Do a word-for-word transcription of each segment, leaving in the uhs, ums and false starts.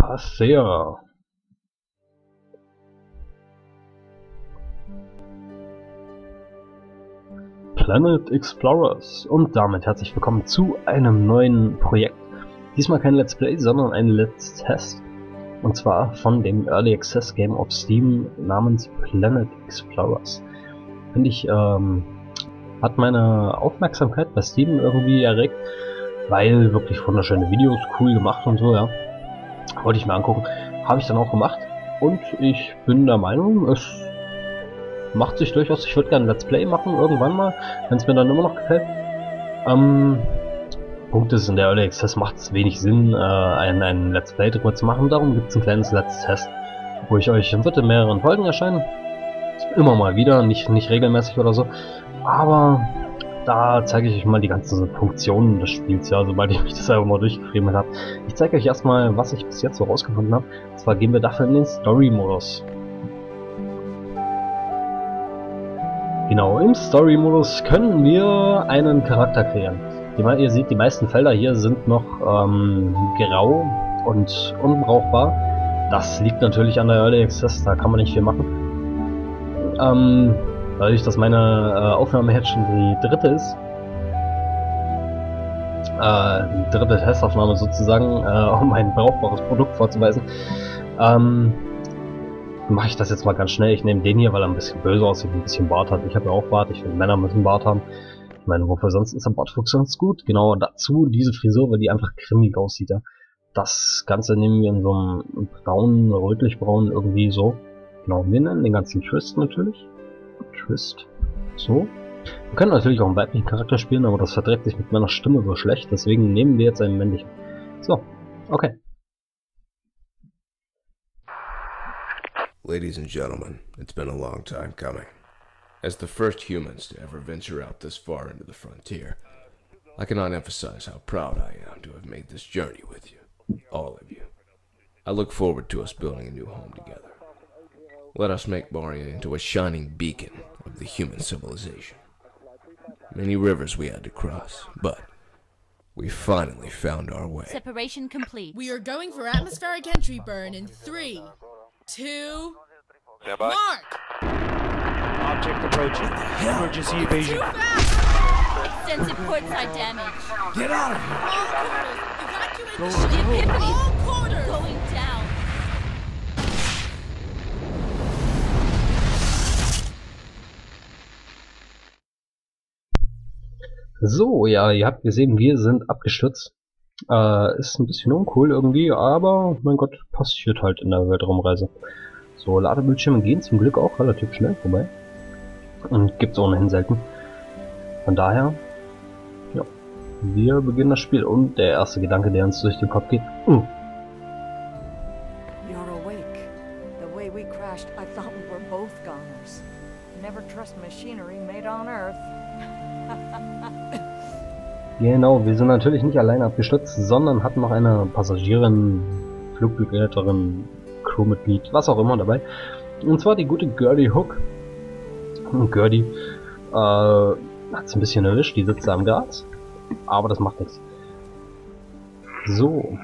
Passera. Planet Explorers und damit herzlich willkommen zu einem neuen Projekt. Diesmal kein Let's Play, sondern ein Let's Test. Und zwar von dem Early Access Game auf Steam namens Planet Explorers. Finde ich, ähm, hat meine Aufmerksamkeit bei Steam irgendwie erregt, weil wirklich wunderschöne Videos, cool gemacht und so, ja. Wollte ich mir angucken. Habe ich dann auch gemacht. Und ich bin der Meinung, es macht sich durchaus, ich würde gerne ein Let's Play machen, irgendwann mal, wenn es mir dann immer noch gefällt. Ähm, Punkt ist, in der Early Access macht es wenig Sinn, äh, ein, ein Let's Play drüber zu machen. Darum gibt es ein kleines Let's Test, wo ich euch wird in mehreren Folgen erscheinen. Immer mal wieder, nicht, nicht regelmäßig oder so. Aber da zeige ich euch mal die ganzen Funktionen des Spiels, ja, sobald ich mich das einfach mal durchgefriemelt habe. Ich zeige euch erstmal, was ich bis jetzt so rausgefunden habe. Und zwar gehen wir dafür in den Story-Modus. Genau, im Story-Modus können wir einen Charakter kreieren. Die, ihr seht, die meisten Felder hier sind noch ähm, grau und unbrauchbar. Das liegt natürlich an der Early Access, da kann man nicht viel machen. Ähm, dadurch, dass meine äh, Aufnahme jetzt schon die dritte ist, äh, die dritte Testaufnahme sozusagen, äh, um ein brauchbares Produkt vorzuweisen, ähm, mache ich das jetzt mal ganz schnell. Ich nehme den hier, weil er ein bisschen böse aussieht, ein bisschen Bart hat. Ich habe ja auch Bart, ich finde, Männer müssen Bart haben. Ich meine, wofür sonst ist der Bartwuchs ganz gut? Genau dazu diese Frisur, weil die einfach grimmig aussieht. Ja. Das Ganze nehmen wir in so einem braunen, rötlich-braun irgendwie so. Genau, wir nennen den ganzen Twist natürlich. Twist. So. Wir können natürlich auch einen weiblichen Charakter spielen, aber das verträgt sich mit meiner Stimme so schlecht, deswegen nehmen wir jetzt einen männlichen. So, okay. Ladies and gentlemen, it's been a long time coming. As the first humans to ever venture out this far into the frontier, I cannot emphasize how proud I am to have made this journey with you, all of you. I look forward to us building a new home together. Let us make Baria into a shining beacon of the human civilization. Many rivers we had to cross, but we finally found our way. Separation complete. We are going for atmospheric entry burn in three, two, mark! Object approaching. Emergency evasion. Too fast! Extensive portside damage. Get out of here! All quarters, evacuate Go, the go. ship. The Epiphany All quarters! going down. So, ja, ihr habt gesehen, wir sind abgestürzt. Äh, ist ein bisschen uncool irgendwie, aber mein Gott, passiert halt in der Weltraumreise. So, Ladebildschirme gehen zum Glück auch relativ schnell vorbei. Und gibt's ohnehin selten. Von daher, ja, wir beginnen das Spiel. Und der erste Gedanke, der uns durch den Kopf geht. Uh. You're awake. The way we crashed, I thought we were both goners. Never trust machinery made on Earth. Genau, wir sind natürlich nicht alleine abgestürzt, sondern hatten noch eine Passagierin, Flugbegleiterin, Crewmitglied, was auch immer dabei. Und zwar die gute Gertie Hook. Und Gertie äh, hat es ein bisschen erwischt, die sitzt da am Gas. Aber das macht nichts. So.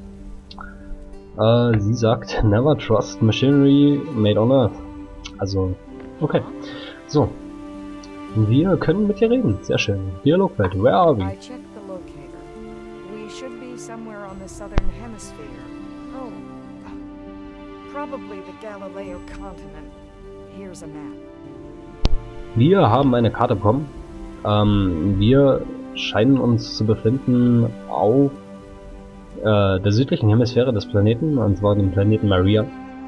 Äh, sie sagt, never trust machinery made on Earth. Also, okay. So. Wir können mit ihr reden. Sehr schön. Dialogfeld. Where are we? I checked the locator. We should be somewhere on the southern hemisphere. Oh, probably the Galileo continent. Here's a map. Wir haben eine Karte bekommen. Ähm, wir scheinen uns zu befinden auf äh, der südlichen Hemisphäre des Planeten, und zwar dem Planeten Maria.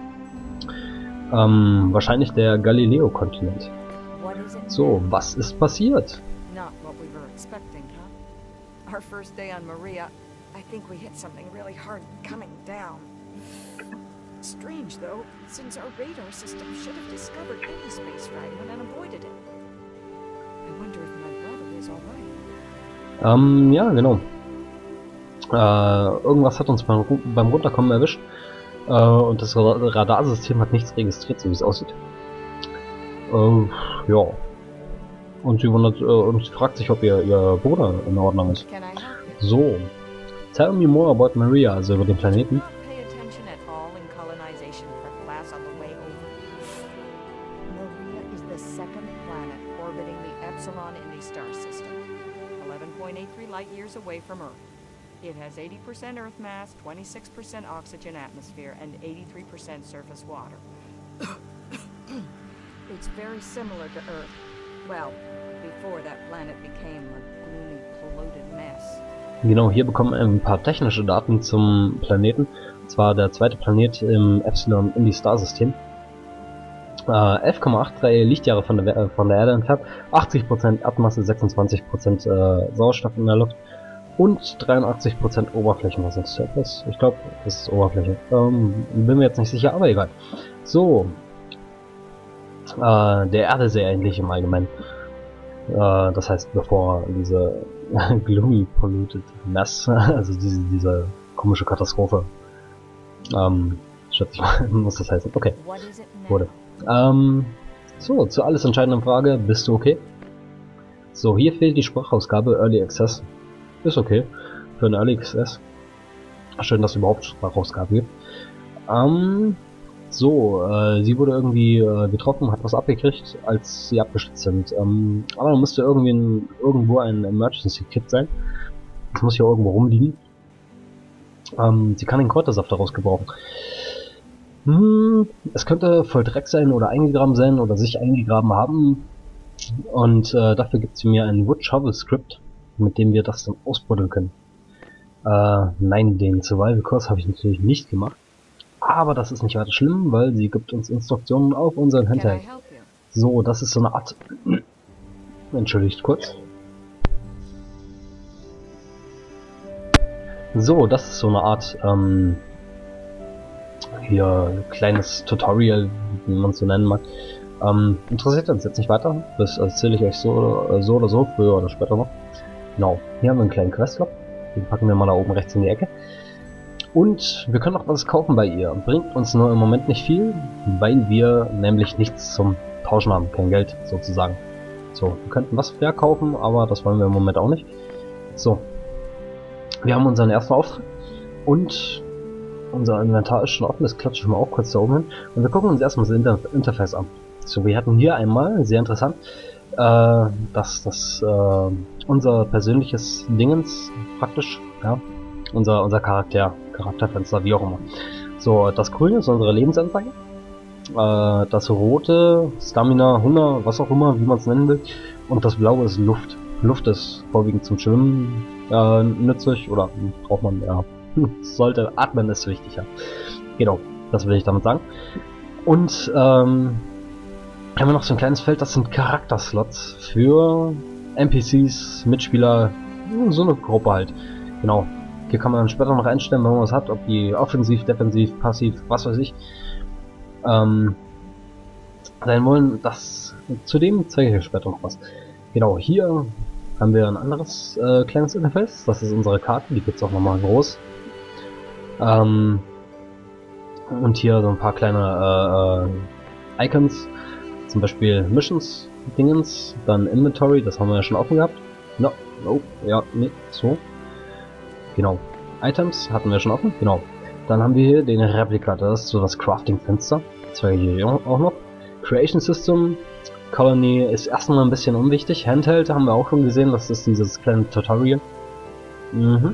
Ähm, wahrscheinlich der Galileo-Kontinent. What is it? So, was ist passiert? Not what we were expecting, huh? Our first day on Maria, I think we hit something really hard coming down. Strange, though, since our radar system should have discovered any space fragment and avoided it. I wonder if my brother is alright. Ähm, ja, genau. Äh, irgendwas hat uns beim, beim Runterkommen erwischt. Äh, und das Radarsystem hat nichts registriert, so wie es aussieht. Äh, ja. Und sie wundert, äh, und sie fragt sich, ob ihr, ihr Bruder in Ordnung ist. Can I help you? So. Tell me more about Maria, also über den Planeten. Pay attention away from Earth. It has eighty percent Earth mass, twenty-six percent oxygen atmosphere, and eighty-three percent surface water. It's very similar to Earth. Well, before that planet became a gloomy, polluted mess. Genau, hier bekommen wir ein paar technische Daten zum Planeten. Und zwar der zweite Planet im Epsilon in die Star-System. Äh, elf Komma dreiundachtzig Lichtjahre von der, von der Erde entfernt, achtzig Prozent Erdmasse, sechsundzwanzig Prozent äh, Sauerstoff in der Luft und dreiundachtzig Prozent Oberflächenmasse. Surface, ich glaube, das ist Oberfläche. Ähm, bin mir jetzt nicht sicher, aber egal. So, äh, der Erde sehr ähnlich im Allgemeinen. Äh, das heißt, bevor diese gloomy polluted mess, also diese, diese komische Katastrophe, ähm, schätze ich mal, muss das heißen. Okay, wurde. Ähm, so, zur alles entscheidenden Frage, bist du okay? So, hier fehlt die Sprachausgabe Early Access. Ist okay, für einen Early Access. Schön, dass es überhaupt Sprachausgabe gibt. Ähm, so, äh, sie wurde irgendwie äh, getroffen, hat was abgekriegt, als sie abgestürzt sind. Ähm, aber da müsste irgendwie ein, irgendwo ein Emergency Kit sein. Das muss hier irgendwo rumliegen. Ähm, sie kann den Kräutersaft daraus gebrauchen. Hm, es könnte voll Dreck sein oder eingegraben sein oder sich eingegraben haben. Und äh, dafür gibt sie mir ein Wood Shovel Script, mit dem wir das dann ausbuddeln können. Äh, nein, den Survival Kurs habe ich natürlich nicht gemacht. Aber das ist nicht weiter schlimm, weil sie gibt uns Instruktionen auf unseren Handheld. So, das ist so eine Art... Entschuldigt kurz. So, das ist so eine Art... Ähm, hier kleines Tutorial, wie man es so nennen mag. Ähm, interessiert uns jetzt nicht weiter. Das erzähle ich euch so, so oder so, früher oder später noch. Genau, hier haben wir einen kleinen Questlog. Den packen wir mal da oben rechts in die Ecke. Und wir können auch was kaufen bei ihr. Bringt uns nur im Moment nicht viel, weil wir nämlich nichts zum Tauschen haben. Kein Geld, sozusagen. So, wir könnten was verkaufen, aber das wollen wir im Moment auch nicht. So. Wir haben unseren ersten Auftrag. Und unser Inventar ist schon offen, das klatsche ich mal auch kurz da oben hin. Und wir gucken uns erstmal das Inter Interface an. So, wir hatten hier einmal, sehr interessant, äh, dass das äh, unser persönliches Dingens praktisch, ja, unser unser Charakter, Charakterfenster, wie auch immer. So, das Grüne ist unsere Lebensanzeige. Äh, das Rote, Stamina, Hunger, was auch immer, wie man es nennen will. Und das Blaue ist Luft. Luft ist vorwiegend zum Schwimmen äh, nützlich, oder braucht man, ja, sollte, atmen ist wichtig, ja. Genau, das will ich damit sagen. Und ähm, haben wir noch so ein kleines Feld, das sind Charakterslots für N P Cs, Mitspieler, so eine Gruppe halt. Genau. Hier kann man dann später noch einstellen, wenn man was hat, ob die offensiv, defensiv, passiv, was weiß ich, ähm, sein wollen. Das, zudem zeige ich euch später noch was. Genau, hier haben wir ein anderes äh, kleines Interface. Das ist unsere Karte, die gibt es auch nochmal groß. Ähm, und hier so ein paar kleine äh, äh, Icons, zum Beispiel Missions, Dingens, dann Inventory, das haben wir ja schon offen gehabt. No, oh, ja, nee, so. Genau. Items hatten wir schon offen, genau. Dann haben wir hier den Replikator, das ist so das Crafting-Fenster. Das zeige ich hier auch noch. Creation System, Colony ist erstmal ein bisschen unwichtig. Handheld haben wir auch schon gesehen, das ist dieses kleine Tutorial. Mhm.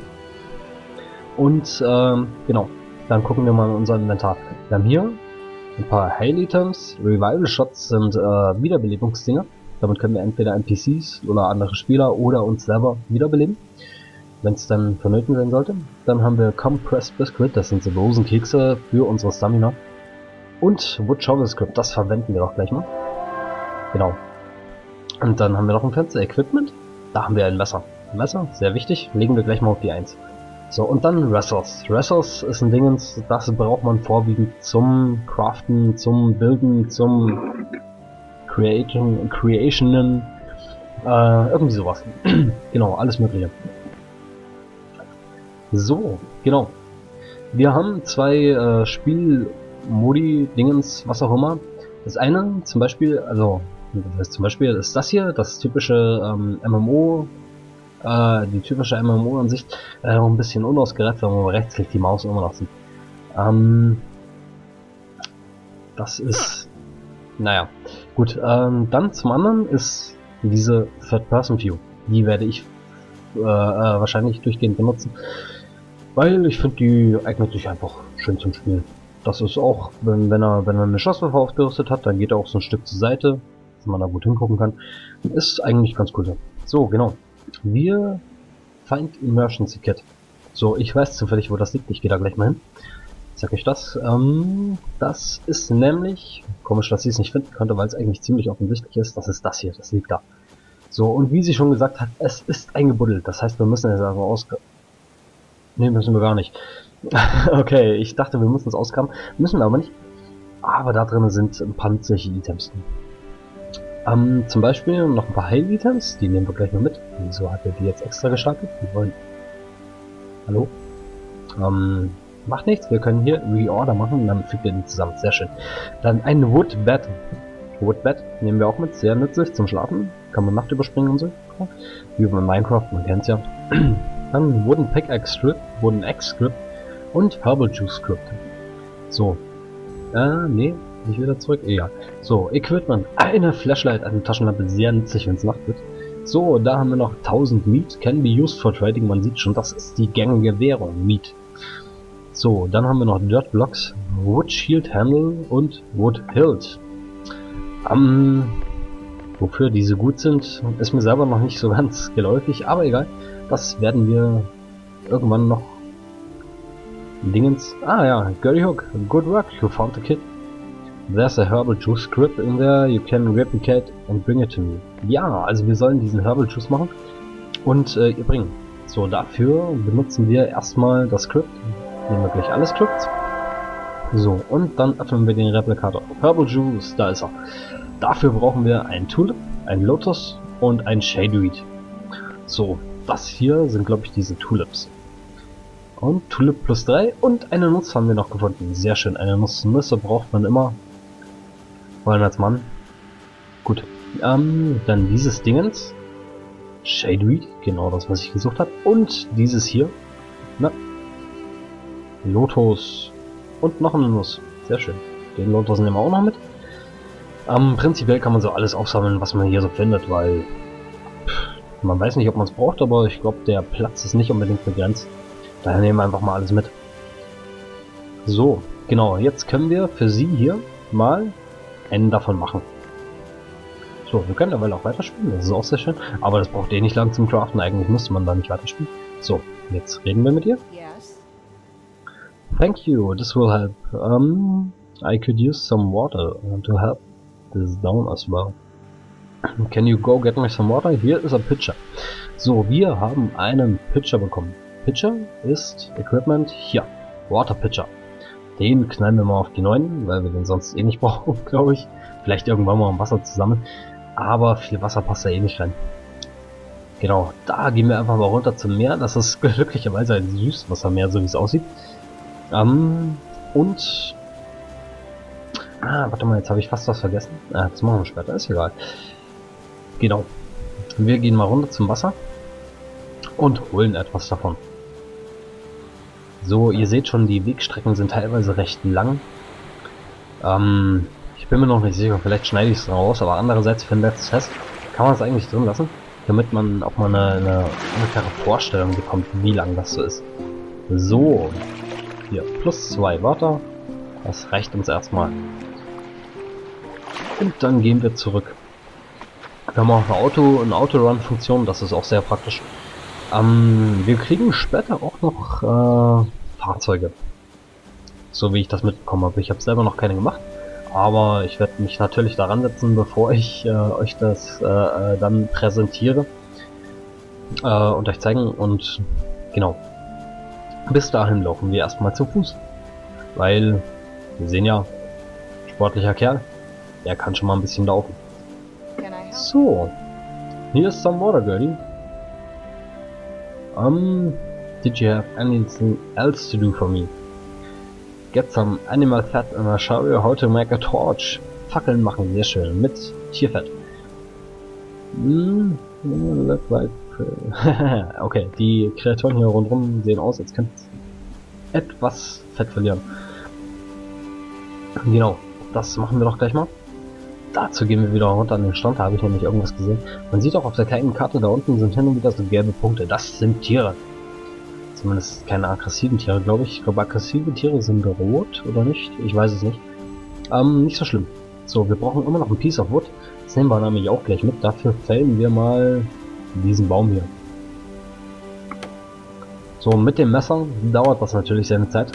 Und ähm, genau, dann gucken wir mal in unser Inventar. Wir haben hier ein paar Heil-Items, Revival-Shots sind äh, Wiederbelebungsdinger. Damit können wir entweder N P Cs oder andere Spieler oder uns selber wiederbeleben, wenn es dann vonnöten sein sollte. Dann haben wir Compressed Biscuit, das sind so Dosenkekse für unsere Stamina. Und Wood Shovel Script, das verwenden wir doch gleich mal. Genau. Und dann haben wir noch ein Fenster Equipment. Da haben wir ein Messer. Ein Messer, sehr wichtig, legen wir gleich mal auf die eins. So, und dann Wrestles. Wrestles ist ein Dingens, das braucht man vorwiegend zum Craften, zum Bilden, zum Creating, Creationen, äh, irgendwie sowas. Genau, alles mögliche. So, genau. Wir haben zwei äh, Spielmodi, Dingens, was auch immer. Das eine, zum Beispiel, also, das heißt zum Beispiel ist das hier, das typische ähm, M M O, äh, die typische M M O-Ansicht, äh, noch ein bisschen unausgereift, weil man rechtsklick die Maus immer noch sieht. Ähm, das ist, naja, gut, ähm, dann zum anderen ist diese Third-Person-View. Die werde ich äh, äh, wahrscheinlich durchgehend benutzen. Weil ich finde, die eignet sich einfach schön zum Spielen. Das ist auch, wenn, wenn er wenn er eine Schusswaffe aufgerüstet hat, dann geht er auch so ein Stück zur Seite, dass man da gut hingucken kann. Ist eigentlich ganz cool. So, genau. Wir Find Emergency Kit. So, ich weiß zufällig, wo das liegt. Ich gehe da gleich mal hin. Sag ich das. Ähm, das ist nämlich, komisch, dass ich es nicht finden konnte, weil es eigentlich ziemlich offensichtlich ist. Das ist das hier, das liegt da. So, und wie sie schon gesagt hat, es ist eingebuddelt. Das heißt, wir müssen es also aus... Ne, müssen wir gar nicht. Okay, ich dachte, wir müssen es ausgraben. Müssen wir aber nicht. Aber da drin sind ein paar nützliche Items. Ähm, zum Beispiel noch ein paar Heil-Items. Die nehmen wir gleich mal mit. Wieso hat er die jetzt extra gestartet? Wir wollen... Hallo? Ähm... Macht nichts, wir können hier Reorder machen und dann fügt ihr die zusammen. Sehr schön. Dann ein Woodbed. Woodbed nehmen wir auch mit, sehr nützlich zum Schlafen. Kann man Nacht überspringen und so. Wie bei Minecraft, man kennt's ja. Dann Wooden Pickaxe Script, Wooden Axe Script und Herbal Juice Script. So. Äh, nee, nicht wieder zurück. Egal. So, Equipment. Eine Flashlight, eine Taschenlampe, sehr nützlich, wenn es Nacht wird. So, da haben wir noch tausend Meat. Can be used for trading. Man sieht schon, das ist die gängige Währung. Meat. So, dann haben wir noch Dirt Blocks, Wood Shield Handle und Wood Hilt. Ähm, wofür diese gut sind, ist mir selber noch nicht so ganz geläufig, aber egal. Das werden wir irgendwann noch Dingens. Ah ja, Gurry Hook, good work, you found the kit. There's a Herbal Juice Script in there, you can replicate and bring it to me. Ja, also wir sollen diesen Herbal Juice machen und äh, ihr bringen. So, dafür benutzen wir erstmal das Script. Nehmen wir gleich alle Scripts. So, und dann öffnen wir den Replikator. Herbal Juice, da ist er. Dafür brauchen wir ein Tulip, ein Lotus und ein Shadeweed. So, das hier sind, glaube ich, diese Tulips. Und Tulip plus drei und eine Nuss haben wir noch gefunden. Sehr schön, eine Nuss. Nüsse braucht man immer. Vor allem als Mann. Gut, ähm, dann dieses Dingens. Shadeweed, genau das, was ich gesucht habe. Und dieses hier. Na, Lotus und noch eine Nuss. Sehr schön. Den Lotus nehmen wir auch noch mit. Ähm, prinzipiell kann man so alles aufsammeln, was man hier so findet, weil pff, man weiß nicht, ob man es braucht, aber ich glaube, der Platz ist nicht unbedingt begrenzt. Daher nehmen wir einfach mal alles mit. So, genau. Jetzt können wir für sie hier mal einen davon machen. So, wir können dabei auch weiterspielen. Das ist auch sehr schön. Aber das braucht eh nicht lang zum Craften. Eigentlich müsste man da nicht weiterspielen. So, jetzt reden wir mit ihr. Yes. Thank you, this will help. Um, I could use some water to help this down as well. Can you go get me some water? Here is a pitcher. So, wir haben einen Pitcher bekommen. Pitcher ist Equipment hier. Water Pitcher. Den knallen wir mal auf die neun, weil wir den sonst eh nicht brauchen, glaube ich. Vielleicht irgendwann mal um Wasser zu sammeln. Aber viel Wasser passt da eh nicht rein. Genau, da gehen wir einfach mal runter zum Meer. Das ist glücklicherweise ein Süßwassermeer, so wie es aussieht. Ähm, und... Ah, warte mal, jetzt habe ich fast was vergessen. Ah, das machen wir später, ist egal. Genau. Wir gehen mal runter zum Wasser und holen etwas davon. So, ihr seht schon, die Wegstrecken sind teilweise recht lang. Ähm, ich bin mir noch nicht sicher, vielleicht schneide ich es raus, aber andererseits für ein letztes Test kann man es eigentlich drin lassen, damit man auch mal eine, eine ungefähre Vorstellung bekommt, wie lang das so ist. So, hier, plus zwei Wörter, das reicht uns erstmal. Und dann gehen wir zurück. Wir haben auch eine Auto, eine Autorun-Funktion, das ist auch sehr praktisch. Ähm, wir kriegen später auch noch äh, Fahrzeuge. So wie ich das mitbekommen habe. Ich habe selber noch keine gemacht, aber ich werde mich natürlich daran setzen, bevor ich äh, euch das äh, dann präsentiere äh, und euch zeigen. Und genau, bis dahin laufen wir erstmal zu Fuß, weil wir sehen ja, sportlicher Kerl, der kann schon mal ein bisschen laufen. So, hier ist some water, girlie. Um, did you have anything else to do for me? Get some animal fat and I'll show you how to make a torch. Fackeln machen, sehr schön, mit Tierfett. Mm, look like... okay, die Kreaturen hier rundherum sehen aus, als könnten sie etwas Fett verlieren. Genau, das machen wir doch gleich mal. dazu gehen wir wieder runter an den Strand, da habe ich nämlich irgendwas gesehen. Man sieht auch auf der kleinen Karte, da unten sind hin und wieder so gelbe Punkte. Das sind Tiere. Zumindest keine aggressiven Tiere, glaube ich. Ich glaube, aggressive Tiere sind rot, oder nicht? Ich weiß es nicht. Ähm, nicht so schlimm. So, wir brauchen immer noch ein Piece of Wood. Das nehmen wir nämlich auch gleich mit. Dafür fällen wir mal diesen Baum hier. So, mit dem Messer dauert das natürlich seine Zeit.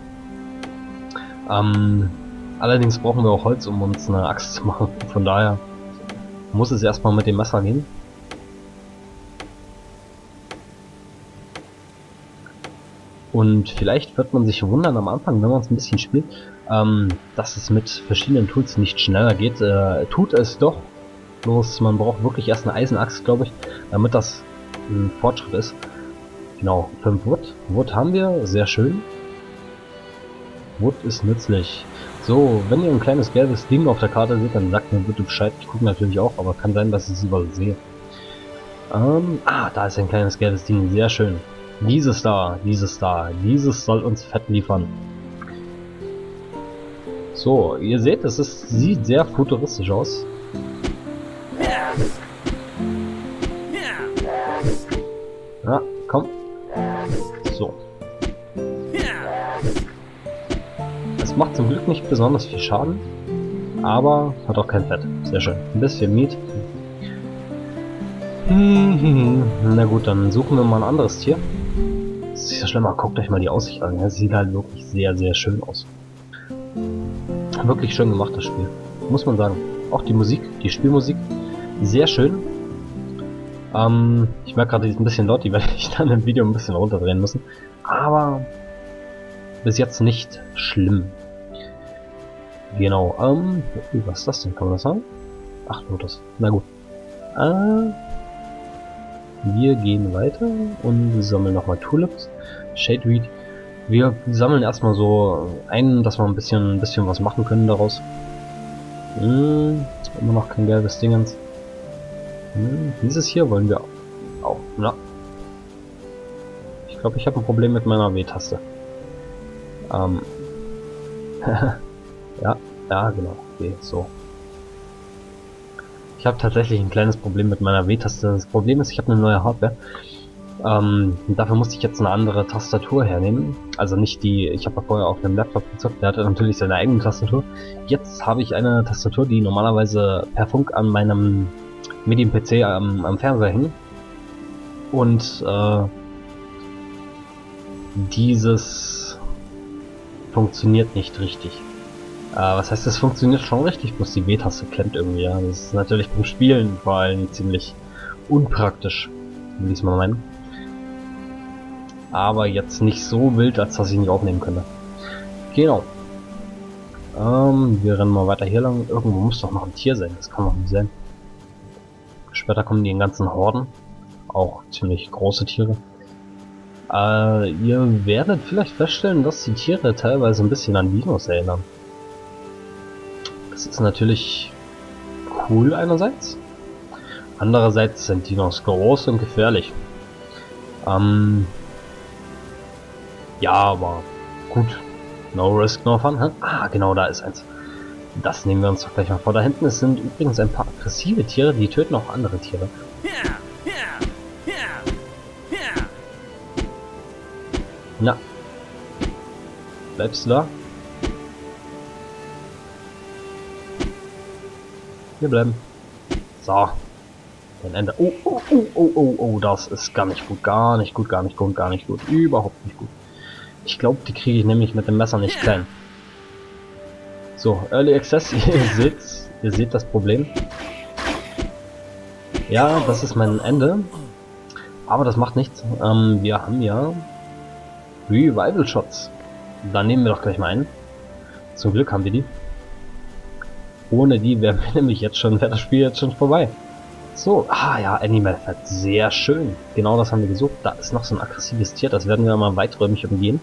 Ähm, allerdings brauchen wir auch Holz, um uns eine Axt zu machen. Von daher muss es erstmal mit dem Messer gehen. Und vielleicht wird man sich wundern am Anfang, wenn man es ein bisschen spielt, ähm, dass es mit verschiedenen Tools nicht schneller geht. Äh, tut es doch. Bloß man braucht wirklich erst eine Eisenaxt, glaube ich, damit das ein Fortschritt ist. Genau, fünf Wood. Wood haben wir, sehr schön. Wood ist nützlich. So, wenn ihr ein kleines gelbes Ding auf der Karte seht, dann sagt mir bitte Bescheid. Ich gucke natürlich auch, aber kann sein, dass ich es übersehe. Ähm, ah, da ist ein kleines gelbes Ding, sehr schön. Dieses da, dieses da, dieses soll uns Fett liefern. So, ihr seht, es ist, sieht sehr futuristisch aus. Ja, komm. So. Es macht zum Glück nicht besonders viel Schaden, aber hat auch kein Fett. Sehr schön. Ein bisschen Meat. Na gut, dann suchen wir mal ein anderes Tier. Das ist ja schlimmer. Guckt euch mal die Aussicht an. Es sieht halt wirklich sehr, sehr schön aus. Wirklich schön gemacht, das Spiel. Muss man sagen. Auch die Musik, die Spielmusik, sehr schön. Ähm, ich merke gerade, die ist ein bisschen laut, die werde ich dann im Video ein bisschen runterdrehen müssen. Aber bis jetzt nicht schlimm. Genau, ähm, was ist das denn? Kann man das sagen? Ach, Lotus. Na gut. Äh, wir gehen weiter und sammeln nochmal Tulips. Shadeweed. Wir sammeln erstmal so ein, dass wir ein bisschen, ein bisschen was machen können daraus. Hm, immer noch kein gelbes Dingens. Hm, dieses hier wollen wir auch. Na. Ich glaube, ich habe ein Problem mit meiner W-Taste. Ähm. ja, ja, genau. Okay, so. Ich habe tatsächlich ein kleines Problem mit meiner W-Taste. Das Problem ist, ich habe eine neue Hardware. Ähm, dafür musste ich jetzt eine andere Tastatur hernehmen. Also nicht die, ich habe ja vorher auf einem Laptop gezockt, der hatte natürlich seine eigene Tastatur. Jetzt habe ich eine Tastatur, die normalerweise per Funk an meinem Medien-P C am, am Fernseher hängt. Und äh, dieses funktioniert nicht richtig. Äh, was heißt, das funktioniert schon richtig, bloß die W-Taste klemmt irgendwie. Ja. Das ist natürlich beim Spielen vor allem ziemlich unpraktisch, will ich es mal meinen. Aber jetzt nicht so wild, als dass ich nicht aufnehmen könnte. Genau. Ähm, wir rennen mal weiter hier lang. Irgendwo muss doch noch ein Tier sein. Das kann doch nicht sein. Später kommen die in ganzen Horden. Auch ziemlich große Tiere. Äh, ihr werdet vielleicht feststellen, dass die Tiere teilweise ein bisschen an Dinos erinnern. Das ist natürlich cool einerseits. Andererseits sind Dinos groß und gefährlich. Ähm, ja, aber gut. No risk, no fun. Huh? Ah, genau, da ist eins. Das nehmen wir uns doch gleich mal vor. Da hinten sind übrigens ein paar aggressive Tiere, die töten auch andere Tiere. Na. Bleibst du da? Wir bleiben. So. Ein Ende. Oh, oh, oh, oh, oh, oh, das ist gar nicht gut. Gar nicht gut, gar nicht gut, gar nicht gut. Überhaupt nicht gut. Ich glaube, die kriege ich nämlich mit dem Messer nicht klein. So, Early Access, ihr seht, ihr seht das Problem. Ja, das ist mein Ende. Aber das macht nichts. Ähm, wir haben ja Revival Shots. Da nehmen wir doch gleich mal einen. Zum Glück haben wir die. Ohne die wären wir nämlich jetzt schon, wäre das Spiel jetzt schon vorbei. So, ah ja, Animal Fat, sehr schön. Genau das haben wir gesucht. Da ist noch so ein aggressives Tier, das werden wir mal weiträumig umgehen.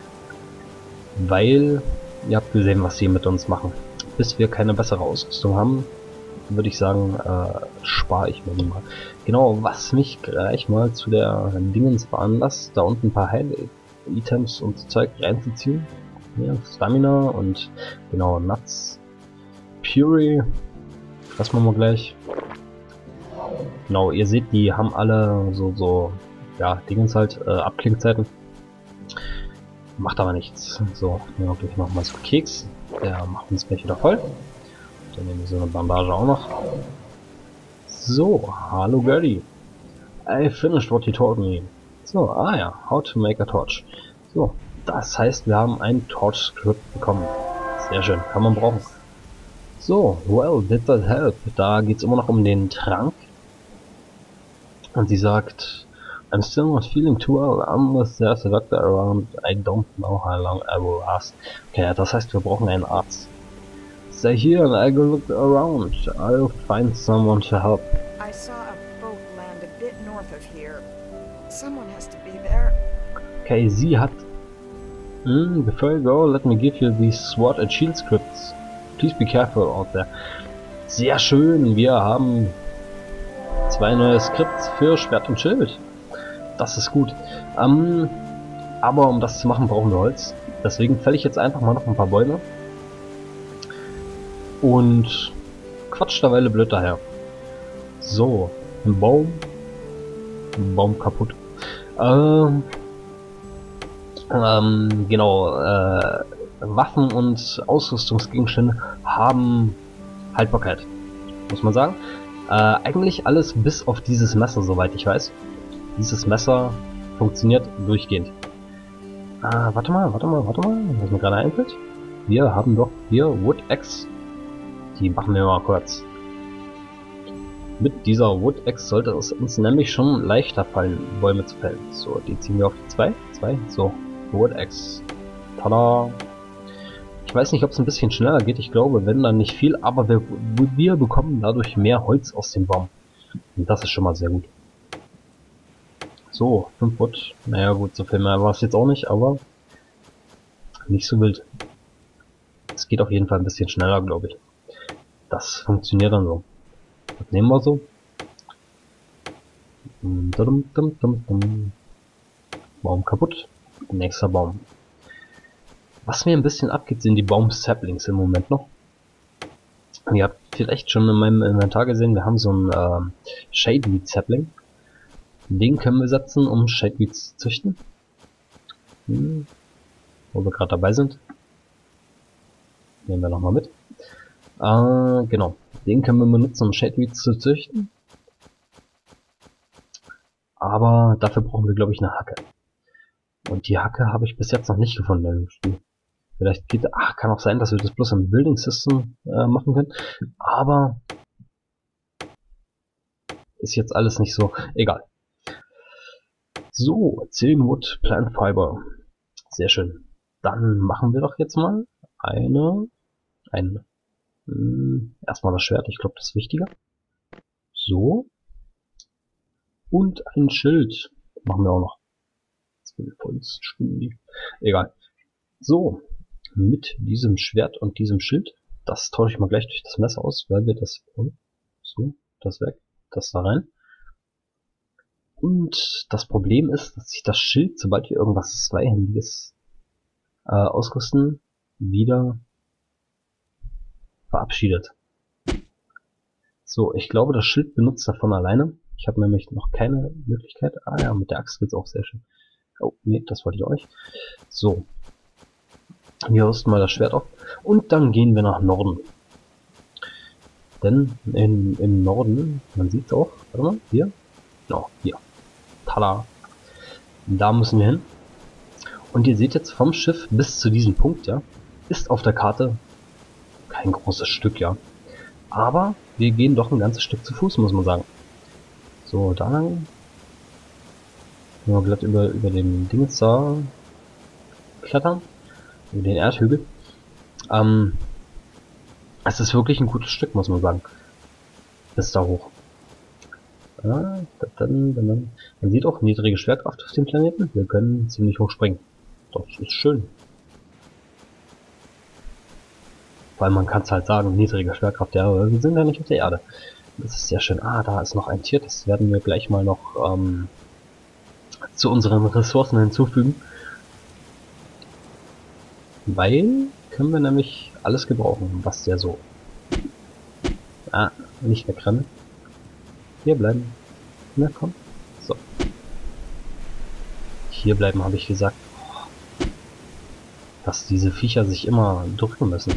Weil, ihr habt gesehen, was sie mit uns machen. Bis wir keine bessere Ausrüstung haben, würde ich sagen, äh, spare ich mir mal. Genau, was mich gleich mal zu der Dingens veranlasst, da unten ein paar Heil-Items und Zeug reinzuziehen. Ja, Stamina und genau, Nuts. Puree. Das machen wir gleich. Genau, ihr seht, die haben alle so, so, ja, Dingens halt, äh, Abklingzeiten. Macht aber nichts. So, nehmen wir gleich nochmal so einen Keks. Der macht uns gleich wieder voll. Dann nehmen wir so eine Bandage auch noch. So, hallo Gertie. I finished what you told me. So, ah ja, how to make a torch. So, das heißt, wir haben ein Torch-Script bekommen. Sehr schön, kann man brauchen. So, well, did that help? Da geht's immer noch um den Trank. Und sie sagt, I'm still not feeling too well unless there's a doctor around. I don't know how long I will last. Okay, das heißt, wir brauchen einen Arzt. Stay here and I'll go look around. I'll find someone to help. I saw a boat land a bit north of here. Someone has to be there. Okay, sie hat... Hmm, before you go, let me give you these SWAT and SHIELD scripts. Please be careful out there. Sehr schön, wir haben zwei neue Skripts für Schwert und Schild. Das ist gut. Ähm, aber um das zu machen, brauchen wir Holz. Deswegen fälle ich jetzt einfach mal noch ein paar Bäume. Und quatsch derweil blöd daher. So, ein Baum. Ein Baum kaputt. Ähm, ähm, genau, äh, Waffen und Ausrüstungsgegenstände haben Haltbarkeit, muss man sagen. Äh, eigentlich alles bis auf dieses Messer, soweit ich weiß. Dieses Messer funktioniert durchgehend. Ah, warte mal, warte mal, warte mal, was mir gerade einfällt. Wir haben doch hier Wood Axe. Die machen wir mal kurz. Mit dieser Wood Axe sollte es uns nämlich schon leichter fallen, Bäume zu fällen. So, die ziehen wir auf die zwei. zwei. So, Wood Axe. Tada! Ich weiß nicht, ob es ein bisschen schneller geht. Ich glaube, wenn dann nicht viel, aber wir, wir bekommen dadurch mehr Holz aus dem Baum. Und das ist schon mal sehr gut. So, fünf Wood. Naja gut, so viel mehr war es jetzt auch nicht, aber nicht so wild. Es geht auf jeden Fall ein bisschen schneller, glaube ich. Das funktioniert dann so. Das nehmen wir so. Baum kaputt. Nächster Baum. Was mir ein bisschen abgeht, sind die Baum-Saplings im Moment noch. Ihr habt vielleicht schon in meinem Inventar gesehen, wir haben so einen äh, Shadeweed-Sapling. Den können wir setzen, um Shadeweeds zu züchten. Hm. Wo wir gerade dabei sind. Nehmen wir nochmal mit. Äh, genau. Den können wir benutzen, um Shadeweeds zu züchten. Aber dafür brauchen wir, glaube ich, eine Hacke. Und die Hacke habe ich bis jetzt noch nicht gefunden im Spiel. Vielleicht geht, ach, kann auch sein, dass wir das bloß im Building System äh, machen können. Aber ist jetzt alles nicht so, egal. So, zehn Wood, Plant Fiber. Sehr schön. Dann machen wir doch jetzt mal eine, ein, mh, erstmal das Schwert, ich glaube, das ist wichtiger. So. Und ein Schild machen wir auch noch. Egal. So, mit diesem Schwert und diesem Schild, das tausche ich mal gleich durch das Messer aus, weil wir das, so, das weg, das da rein. Und das Problem ist, dass sich das Schild, sobald wir irgendwas Zweihändiges äh, ausrüsten, wieder verabschiedet. So, ich glaube, das Schild benutzt davon alleine. Ich habe nämlich noch keine Möglichkeit. Ah ja, mit der Axt geht's auch sehr schön. Oh, nee, das wollte ich euch. So. Wir rüsten mal das Schwert auf. Und dann gehen wir nach Norden. Denn in, im Norden, man sieht es auch, warte mal, hier. Genau, hier. Tada. Da müssen wir hin. Und ihr seht jetzt vom Schiff bis zu diesem Punkt, ja, ist auf der Karte kein großes Stück, ja. Aber wir gehen doch ein ganzes Stück zu Fuß, muss man sagen. So, da lang. Wenn wir glatt über, über den Dings da klettern, über den Erdhügel. Ähm, es ist wirklich ein gutes Stück, muss man sagen. Bis da hoch. Ja, dann, dann, dann. Man sieht auch niedrige Schwerkraft auf dem Planeten. Wir können ziemlich hoch springen. Das ist schön. Weil man kann es halt sagen, niedrige Schwerkraft, ja, aber wir sind ja nicht auf der Erde. Das ist sehr schön. Ah, da ist noch ein Tier, das werden wir gleich mal noch ähm, zu unseren Ressourcen hinzufügen. Weil können wir nämlich alles gebrauchen, was der so Ah, nicht wegrennen. Hier bleiben. Na komm. So. Hier bleiben, habe ich gesagt. Dass diese Viecher sich immer drücken müssen.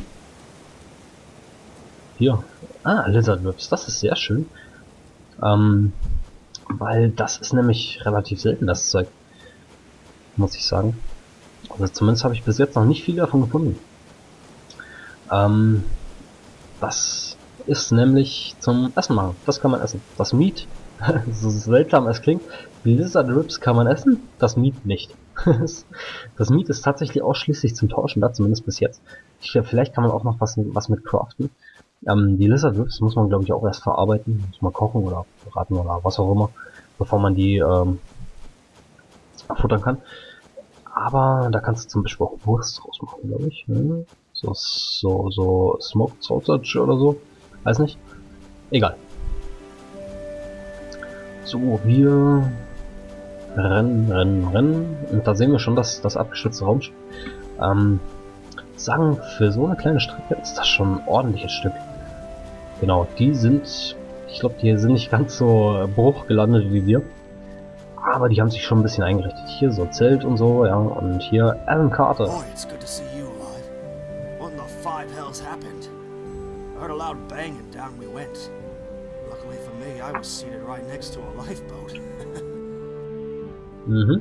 Hier. Ah, Lizard Whips. Das ist sehr schön. Ähm, weil das ist nämlich relativ selten, das Zeug. Muss ich sagen. Also zumindest habe ich bis jetzt noch nicht viel davon gefunden. Ähm, das ist nämlich zum Essen machen. Das kann man essen. Das Meat, so seltsam es klingt, die Lizard Ribs kann man essen, das Meat nicht. Das Meat ist tatsächlich ausschließlich zum Tauschen da, zumindest bis jetzt. Ich, vielleicht kann man auch noch was, was mit craften. Ähm, die Lizard Ribs muss man, glaube ich, auch erst verarbeiten, muss man kochen oder braten oder was auch immer, bevor man die ähm, futtern kann. Aber da kannst du zum Beispiel auch Wurst draus machen, glaube ich. Ne? So, so, so Smoked Sausage oder so. Weiß nicht. Egal. So, wir rennen, rennen, rennen. Und da sehen wir schon das, das abgestürzte Raumschiff. Ähm, sagen, für so eine kleine Strecke ist das schon ein ordentliches Stück. Genau, die sind, ich glaube, die sind nicht ganz so bruch gelandet wie wir. Aber die haben sich schon ein bisschen eingerichtet. Hier so Zelt und so, ja. Und hier Alan Carter. Boy, it's good to see you alive. What in the five hells happened? I heard a loud bang and down we went. Luckily for me, I was seated right next to a lifeboat. Mhm.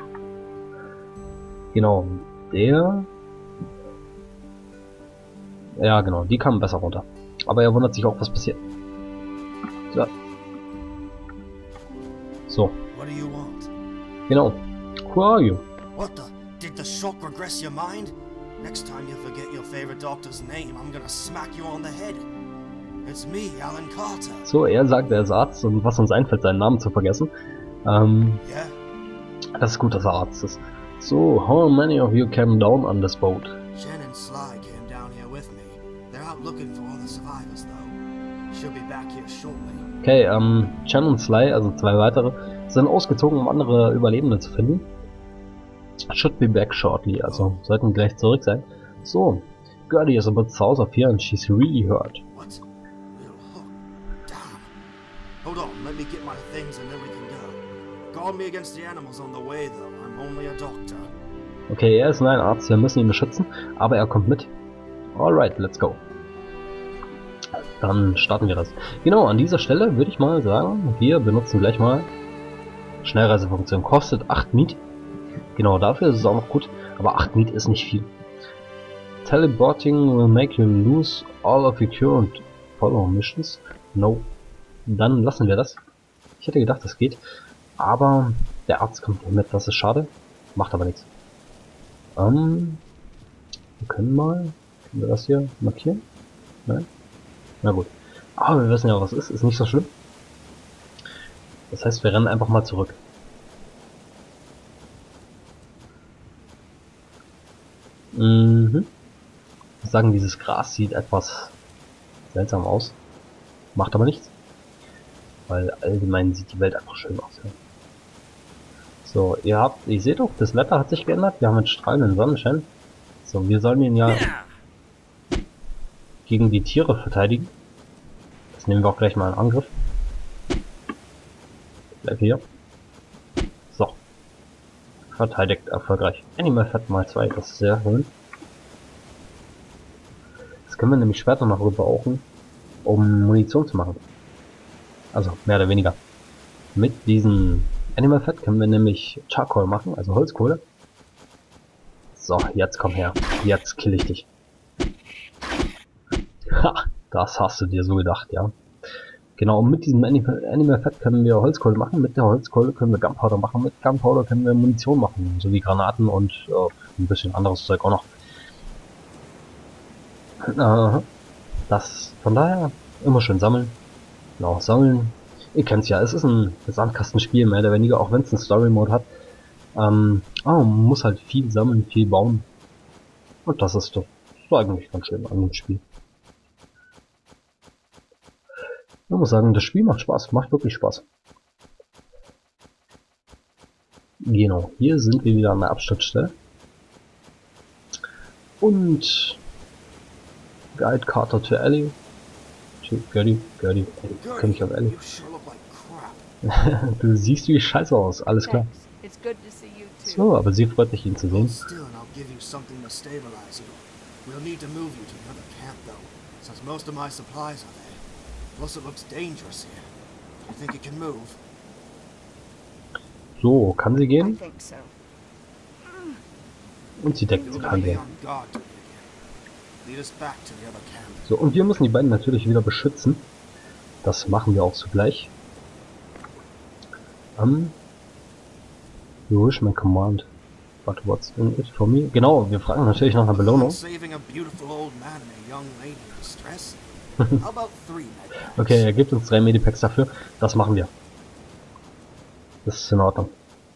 Genau, der... Ja, genau, die kamen besser runter. Aber er wundert sich auch, was passiert. So. So. What do you want? Genau. Who are you? What the? Did the shock regress your mind? Next time you forget your favorite doctor's name, I'm gonna smack you on the head. It's me, Alan Carter. So, er sagt, er ist Arzt und was uns einfällt, seinen Namen zu vergessen. Ähm, Yeah? das ist gut, dass er Arzt ist. So, how many of you came down on this boat? Jen and Sly came down here with me. They're out looking for all the survivors, though. She'll be back here shortly. Okay, ähm, Chen und Sly, also zwei weitere, sind ausgezogen, um andere Überlebende zu finden. Should be back shortly, also sollten gleich zurück sein. So, Gertie is about south of here and she's really hurt. What? Little hook. Damn. Hold on, let me get my things and then we can go. Guard me against the animals on the way, though. I'm only a doctor. Okay, er ist ein Arzt, wir müssen ihn beschützen, aber er kommt mit. Alright, let's go. Dann starten wir das. Genau, an dieser Stelle würde ich mal sagen, wir benutzen gleich mal Schnellreisefunktion. Kostet acht Meat. Genau, dafür ist es auch noch gut, aber acht Meat ist nicht viel. Teleporting will make you lose all of your current follow missions. No. Dann lassen wir das. Ich hätte gedacht, das geht. Aber der Arzt kommt mit, das ist schade. Macht aber nichts. Ähm, wir können mal, können wir das hier markieren? Nein? Na gut. Aber wir wissen ja, was ist. Ist nicht so schlimm. Das heißt, wir rennen einfach mal zurück. Mhm. Ich sagen, dieses Gras sieht etwas seltsam aus. Macht aber nichts. Weil allgemein sieht die Welt einfach schön aus. Ja. So, ihr habt, ihr seht doch, das Wetter hat sich geändert. Wir haben jetzt strahlenden Sonnenschein. So, wir sollen ihn ja gegen die Tiere verteidigen. Das nehmen wir auch gleich mal in Angriff. Bleib hier. So. Verteidigt erfolgreich. Animal Fat mal zwei, das ist sehr schön. Das können wir nämlich später noch brauchen, um Munition zu machen. Also, mehr oder weniger. Mit diesem Animal Fat können wir nämlich Charcoal machen, also Holzkohle. So, jetzt komm her. Jetzt kill ich dich. Ha, das hast du dir so gedacht, ja. Genau, und mit diesem Animal, Animal Fat können wir Holzkohle machen. Mit der Holzkohle können wir Gunpowder machen. Mit Gunpowder können wir Munition machen, sowie Granaten und äh, ein bisschen anderes Zeug auch noch. Äh, das, von daher, immer schön sammeln. Genau, sammeln. Ihr kennt's ja, es ist ein Sandkastenspiel, mehr oder weniger, auch wenn es einen Story-Mode hat. Ähm, oh, man muss halt viel sammeln, viel bauen. Und das ist doch so eigentlich ganz schön an dem Spiel. Ich muss sagen, das Spiel macht Spaß, macht wirklich Spaß. Genau, hier sind wir wieder an der Absturzstelle. Und Guide Carter to Ellie. two, Gertie, Gertie, König auf Ellie. You sure look like crap. Du siehst wie scheiße aus, alles klar. Thanks. It's good to see you too. So, aber sie freut sich, ihn zu Hold sehen. still and I'll give you something to stabilize you. We'll need to move you to another camp though, since most of my supplies are there. Plus it looks dangerous here. You think it can move? So, kann sie I gehen? think so. Und sie deckt You'll sie be kann gehen. on guard to me again. Lead us back to the other camp. So, und wir müssen die beiden natürlich wieder beschützen. Das machen wir auch zugleich. Ähm. You wish my command. But what's in it for me? Genau, wir fragen natürlich nach einer Belohnung. Saving a beautiful old man and a young lady in distress. How about three medpacks? Okay, er gibt uns drei Medipacks dafür. Das machen wir. Das ist in Ordnung.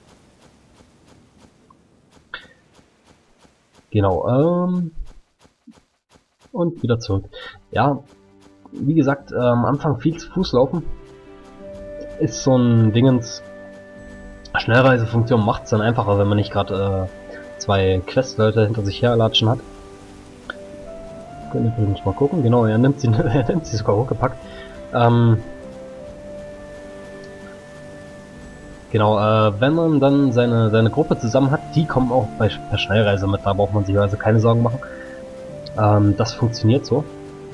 Genau, ähm. Und wieder zurück. Ja, wie gesagt, äh, am Anfang viel zu Fuß laufen. Ist so ein Dingens. Schnellreisefunktion macht es dann einfacher, wenn man nicht gerade äh, zwei Questleute hinter sich herlatschen hat. Können wir übrigens mal gucken. Genau, er nimmt sie, er nimmt sie sogar hochgepackt. Ähm, genau, äh, wenn man dann seine seine Gruppe zusammen hat, die kommen auch bei per Schnellreise mit. Da braucht man sich also keine Sorgen machen. Ähm, das funktioniert so.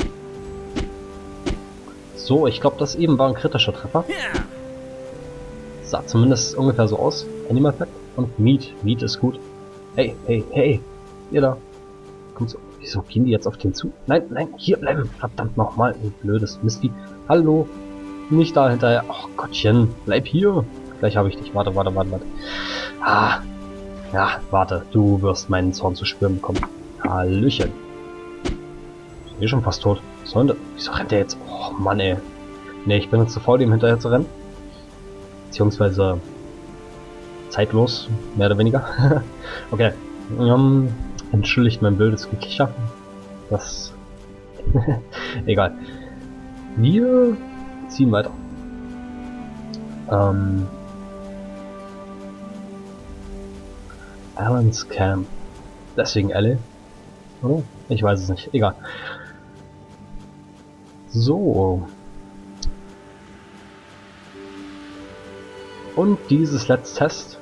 So, ich glaube, das eben war ein kritischer Treffer. Sah zumindest ungefähr so aus. Animal Fact und Meat. Meat ist gut. Hey, hey, hey. Ihr da. Kommt so. Wieso gehen die jetzt auf den zu? Nein, nein, hier bleiben. Verdammt nochmal. Ein blödes Mistvieh. Hallo. Nicht da hinterher. Ach Gottchen. Bleib hier. Gleich habe ich dich. Warte, warte, warte, warte. Ah. Ja, warte. Du wirst meinen Zorn zu spüren bekommen. Hallöchen. Ich bin eh schon fast tot. Was soll denn das? Wieso rennt der jetzt? Oh Mann, ey. Ne, ich bin jetzt zu faul, dem hinterher zu rennen. Beziehungsweise zeitlos, mehr oder weniger. Okay. Um, entschuldigt mein blödes Gekicher. Das. Egal. Wir ziehen weiter. Ähm. Alan's Camp. Deswegen Ellie. Oder? Ich weiß es nicht. Egal. So. Und dieses Let's Test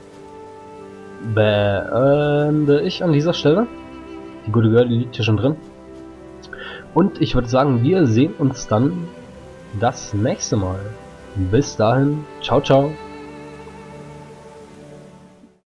beende ich an dieser Stelle. Die gute Girl, die liegt hier schon drin. Und ich würde sagen, wir sehen uns dann das nächste Mal. Bis dahin, ciao, ciao.